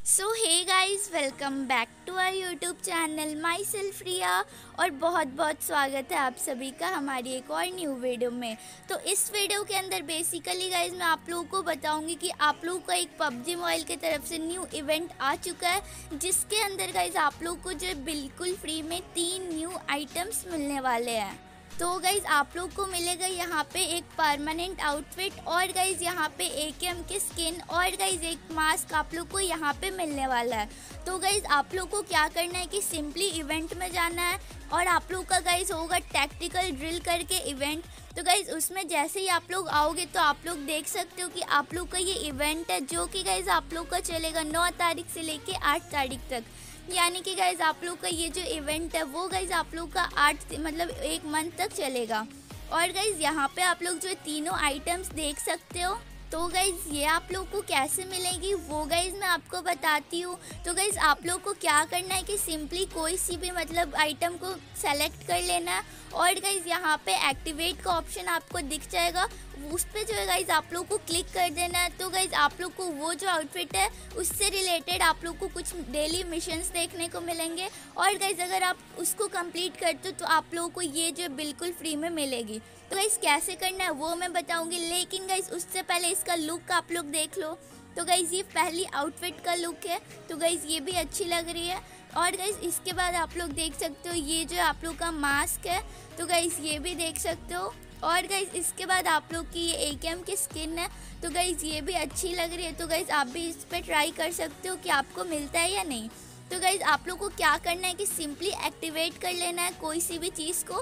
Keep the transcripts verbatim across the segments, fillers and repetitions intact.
So hey guys, welcome back to our YouTube channel myself Riya. और बहुत बहुत स्वागत है आप सभी का हमारी एक और न्यू वीडियो में। तो इस वीडियो के अंदर बेसिकली गाइस मैं आप लोगों को बताऊंगी कि आप लोगों का एक पबजी मोबाइल की तरफ से न्यू इवेंट आ चुका है, जिसके अंदर गाइस आप लोगों को जो बिल्कुल फ्री में तीन न्यू आइटम्स मिलने वाले हैं। तो गाइज़ आप लोग को मिलेगा यहाँ पे एक परमानेंट आउटफिट और गाइज़ यहाँ पे एकेएम के स्किन और गाइज़ एक मास्क आप लोग को यहाँ पे मिलने वाला है। तो गाइज़ आप लोग को क्या करना है कि सिंपली इवेंट में जाना है और आप लोग का गाइज़ होगा टैक्टिकल ड्रिल करके इवेंट। तो गाइज़ उसमें जैसे ही आप लोग आओगे तो आप लोग देख सकते हो कि आप लोग का ये इवेंट है, जो कि गाइज़ आप लोग का चलेगा नौ तारीख से लेके आठ तारीख तक। यानी कि गाइज़ आप लोग का ये जो इवेंट है वो गाइज़ आप लोग का आठ मतलब एक मंथ तक चलेगा। और गाइज़ यहाँ पे आप लोग जो तीनों आइटम्स देख सकते हो। तो गाइज़ ये आप लोग को कैसे मिलेगी वो गाइज़ मैं आपको बताती हूँ। तो गाइज़ आप लोग को क्या करना है कि सिंपली कोई सी भी मतलब आइटम को सेलेक्ट कर लेना है और गाइज़ यहाँ पे एक्टिवेट का ऑप्शन आपको दिख जाएगा, उस पर जो है गाइज़ आप लोग को क्लिक कर देना है। तो गाइज़ आप लोग को वो जो आउटफिट है उससे रिलेटेड आप लोग को कुछ डेली मिशंस देखने को मिलेंगे और गाइज़ अगर आप उसको कंप्लीट करते हो तो आप लोगों को ये जो बिल्कुल फ्री में मिलेगी। तो गाइज़ कैसे करना है वो मैं बताऊंगी, लेकिन गाइज़ उससे पहले इसका लुक आप लोग देख लो। तो गाइज़ ये पहली आउटफिट का लुक है, तो गाइज़ ये भी अच्छी लग रही है। और गाइज़ इसके बाद आप लोग देख सकते हो ये जो आप लोग का मास्क है, तो गाइज़ ये भी देख सकते हो। और गाइज़ इसके बाद आप लोग की ये एकेएम की स्किन है, तो गाइज़ ये भी अच्छी लग रही है। तो गाइज़ आप भी इस पर ट्राई कर सकते हो कि आपको मिलता है या नहीं। तो गाइज़ आप लोग को क्या करना है कि सिंपली एक्टिवेट कर लेना है कोई सी भी चीज़ को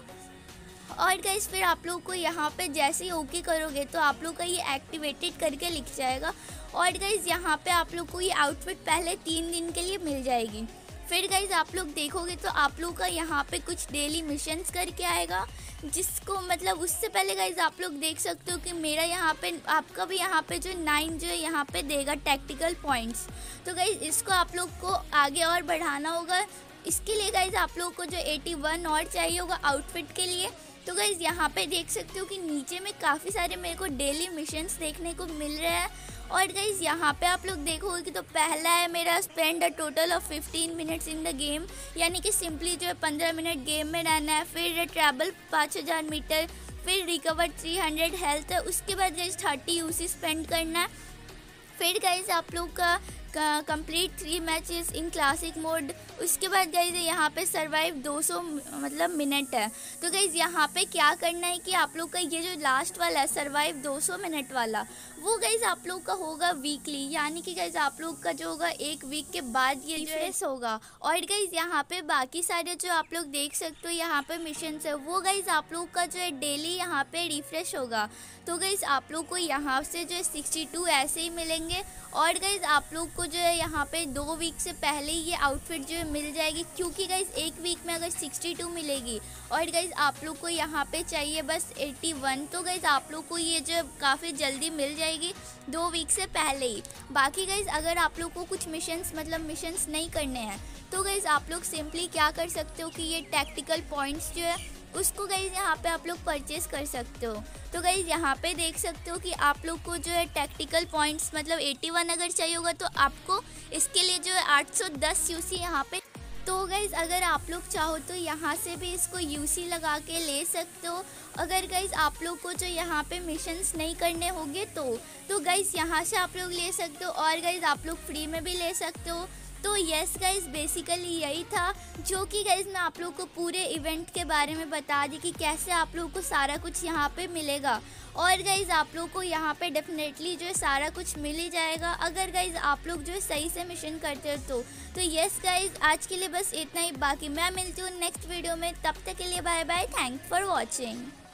और गाइज़ फिर आप लोग को यहाँ पे जैसे ही ओके करोगे तो आप लोग का ये एक्टिवेटेड करके लिख जाएगा। और गाइज़ यहाँ पे आप लोग को ये आउटफिट पहले तीन दिन के लिए मिल जाएगी। फिर गाइज़ आप लोग देखोगे तो आप लोग का यहाँ पे कुछ डेली मिशंस करके आएगा, जिसको मतलब उससे पहले गाइज़ आप लोग देख सकते हो कि मेरा यहाँ पे आपका भी यहाँ पे जो नाइन जो है यहाँ पे देगा टैक्टिकल पॉइंट्स। तो गाइज़ इसको आप लोग को आगे और बढ़ाना होगा। इसके लिए गाइज़ आप लोग को जो इक्यासी और चाहिए होगा आउटफिट के लिए। तो गाइज़ यहाँ पे देख सकते हो कि नीचे में काफ़ी सारे मेरे को डेली मिशंस देखने को मिल रहे हैं। और गाइज़ यहाँ पे आप लोग देखोगे कि तो पहला है मेरा spend a total of fifteen minutes in the game, यानी कि सिंपली जो है पंद्रह मिनट गेम में रहना है। फिर ट्रैवल पाँच हज़ार मीटर, फिर रिकवर थ्री हंड्रेड हेल्थ है। उसके बाद गाइज़ थर्टी यूसी स्पेंड करना है। फिर गाइज़ आप लोग का complete three matches in classic mode. उसके बाद गाइज़ यहाँ पे सरवाइव दो सौ मतलब मिनट है। तो गाइज़ यहाँ पे क्या करना है कि आप लोग का ये जो लास्ट वाला है सरवाइव दो सौ मिनट वाला, वो गाइज़ आप लोग का होगा वीकली, यानी कि गाइज़ आप लोग का जो होगा एक वीक के बाद ये रिफ्रेश होगा। और गाइज़ यहाँ पे बाकी सारे जो आप लोग देख सकते हो यहाँ पे मिशन है वो गाइज़ आप लोग का जो है डेली यहाँ पे रिफ्रेश होगा। तो गाइज़ आप लोग को यहाँ से जो है सिक्सटी टू ऐसे ही मिलेंगे। और गाइज़ आप लोग को जो है यहाँ पे दो वीक से पहले ही ये आउटफिट जो है मिल जाएगी, क्योंकि गाइज़ एक वीक में अगर सिक्सटी टू मिलेगी और गाइज़ आप लोग को यहाँ पे चाहिए बस इक्यासी, तो गाइज़ आप लोग को ये जो काफ़ी जल्दी मिल जाएगी दो वीक से पहले ही। बाकी गाइज़ अगर आप लोग को कुछ मिशंस मतलब मिशंस नहीं करने हैं तो गाइज़ आप लोग सिंपली क्या कर सकते हो कि ये टैक्टिकल पॉइंट्स जो है उसको गाइज़ यहाँ पे आप लोग परचेस कर सकते हो। तो गाइज़ यहाँ पे देख सकते हो कि आप लोग को जो है टैक्टिकल पॉइंट्स मतलब इक्यासी अगर चाहिए होगा तो आपको इसके लिए जो है आठ सौ दस यूसी यहाँ पे। तो गाइज़ अगर आप लोग चाहो तो यहाँ से भी इसको यूसी लगा के ले सकते हो। अगर गाइज़ आप लोग को जो यहाँ पे मिशंस नहीं करने होंगे तो तो गाइज़ यहाँ से आप लोग ले सकते हो और गाइज़ आप लोग फ्री में भी ले सकते हो। तो यस गाइज़ बेसिकली यही था जो कि गाइज़ मैं आप लोग को पूरे इवेंट के बारे में बता दी कि कैसे आप लोग को सारा कुछ यहाँ पे मिलेगा। और गाइज़ आप लोग को यहाँ पे डेफिनेटली जो है सारा कुछ मिल ही जाएगा अगर गाइज़ आप लोग जो है सही से मिशन करते हो तो तो यस गाइज़ आज के लिए बस इतना ही। बाकी मैं मिलती हूँ नेक्स्ट वीडियो में, तब तक के लिए bye bye, thanks for watching.